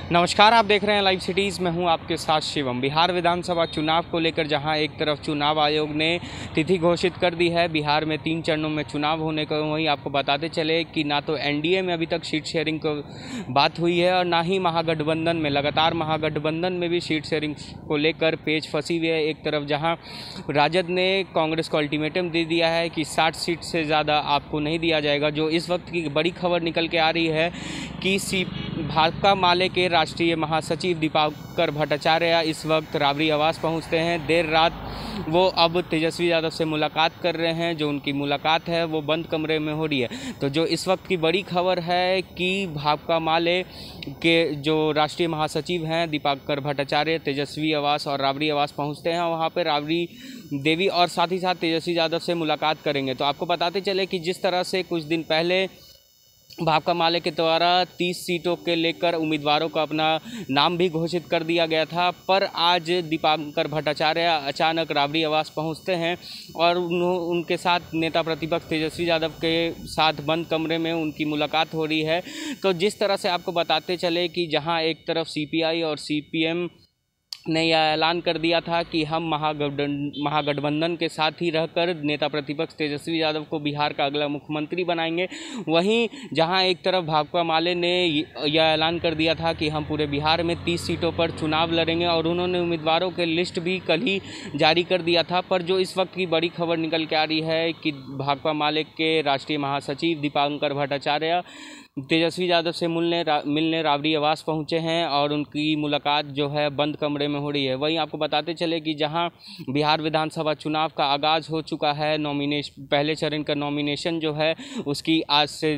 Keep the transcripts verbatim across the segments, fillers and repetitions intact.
नमस्कार, आप देख रहे हैं लाइव सिटीज़। मैं हूं आपके साथ शिवम। बिहार विधानसभा चुनाव को लेकर जहां एक तरफ चुनाव आयोग ने तिथि घोषित कर दी है, बिहार में तीन चरणों में चुनाव होने को, वहीं आपको बताते चले कि ना तो एनडीए में अभी तक सीट शेयरिंग को बात हुई है और ना ही महागठबंधन में। लगातार महागठबंधन में भी सीट शेयरिंग को लेकर पेच फंसी हुई है। एक तरफ जहाँ राजद ने कांग्रेस को अल्टीमेटम दे दिया है कि साठ सीट से ज़्यादा आपको नहीं दिया जाएगा। जो इस वक्त की बड़ी खबर निकल के आ रही है कि सी भाकपा माले के राष्ट्रीय महासचिव दीपांकर भट्टाचार्य इस वक्त राबड़ी आवास पहुंचते हैं। देर रात वो अब तेजस्वी यादव से मुलाकात कर रहे हैं। जो उनकी मुलाकात है वो बंद कमरे में हो रही है। तो जो इस वक्त की बड़ी खबर है कि भाकपा माले के जो राष्ट्रीय महासचिव हैं दीपांकर भट्टाचार्य तेजस्वी आवास और राबड़ी आवास पहुंचते हैं। वहाँ पर राबड़ी देवी और साथ ही साथ तेजस्वी यादव से मुलाकात करेंगे। तो आपको बताते चले कि जिस तरह से कुछ दिन पहले भाकपा माले के द्वारा तीस सीटों के लेकर उम्मीदवारों का अपना नाम भी घोषित कर दिया गया था, पर आज दीपांकर भट्टाचार्य अचानक राबड़ी आवास पहुंचते हैं और उनके साथ नेता प्रतिपक्ष तेजस्वी यादव के साथ बंद कमरे में उनकी मुलाकात हो रही है। तो जिस तरह से आपको बताते चले कि जहां एक तरफ सीपीआई और सीपीएम ने यह ऐलान कर दिया था कि हम महागठबंधन महागठबंधन के साथ ही रहकर नेता प्रतिपक्ष तेजस्वी यादव को बिहार का अगला मुख्यमंत्री बनाएंगे, वहीं जहां एक तरफ भाकपा माले ने यह ऐलान कर दिया था कि हम पूरे बिहार में तीस सीटों पर चुनाव लड़ेंगे और उन्होंने उम्मीदवारों के लिस्ट भी कल ही जारी कर दिया था। पर जो इस वक्त की बड़ी खबर निकल के आ रही है कि भाकपा माले के राष्ट्रीय महासचिव दीपांकर भट्टाचार्य तेजस्वी यादव से मिलने रा, मिलने राबड़ी आवास पहुंचे हैं और उनकी मुलाकात जो है बंद कमरे में हो रही है। वहीं आपको बताते चले कि जहां बिहार विधानसभा चुनाव का आगाज़ हो चुका है, नॉमिनेशन पहले चरण का नॉमिनेशन जो है उसकी आज से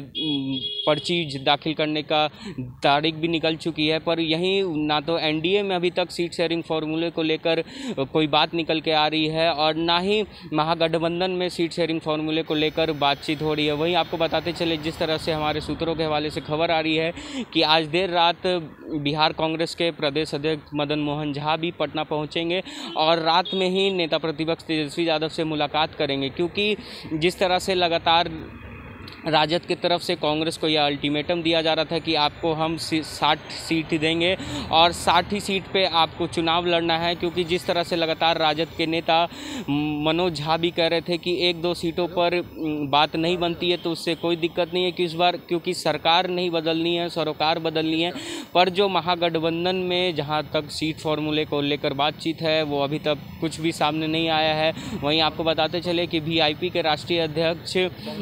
पर्ची दाखिल करने का तारीख भी निकल चुकी है। पर यहीं ना तो एनडीए में अभी तक सीट शेयरिंग फार्मूले को लेकर कोई बात निकल के आ रही है और ना ही महागठबंधन में सीट शेयरिंग फार्मूले को लेकर बातचीत हो रही है। वहीं आपको बताते चले जिस तरह से हमारे सूत्रों के हवाले से खबर आ रही है कि आज देर रात बिहार कांग्रेस के प्रदेश अध्यक्ष मदन मोहन झा भी पटना पहुंचेंगे और रात में ही नेता प्रतिपक्ष तेजस्वी यादव से मुलाकात करेंगे, क्योंकि जिस तरह से लगातार राजद की तरफ से कांग्रेस को यह अल्टीमेटम दिया जा रहा था कि आपको हम साठ सीट देंगे और साठ ही सीट पे आपको चुनाव लड़ना है, क्योंकि जिस तरह से लगातार राजद के नेता मनोज झा भी कह रहे थे कि एक दो सीटों पर बात नहीं बनती है तो उससे कोई दिक्कत नहीं है कि इस बार क्योंकि सरकार नहीं बदलनी है, सरोकार बदलनी है। पर जो महागठबंधन में जहां तक सीट फार्मूले को लेकर बातचीत है वो अभी तक कुछ भी सामने नहीं आया है। वहीं आपको बताते चले कि वीआईपी के राष्ट्रीय अध्यक्ष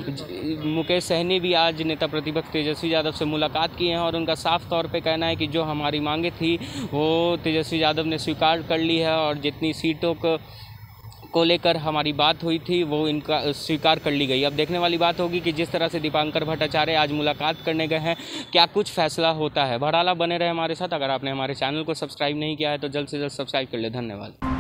मुकेश सहनी भी आज नेता प्रतिपक्ष तेजस्वी यादव से मुलाकात की है और उनका साफ तौर पे कहना है कि जो हमारी मांगे थी वो तेजस्वी यादव ने स्वीकार कर ली है और जितनी सीटों को को लेकर हमारी बात हुई थी वो इनका स्वीकार कर ली गई। अब देखने वाली बात होगी कि जिस तरह से दीपांकर भट्टाचार्य आज मुलाकात करने गए हैं क्या कुछ फैसला होता है। बहरहाल बने रहे हमारे साथ। अगर आपने हमारे चैनल को सब्सक्राइब नहीं किया है तो जल्द से जल्द सब्सक्राइब कर ले। धन्यवाद।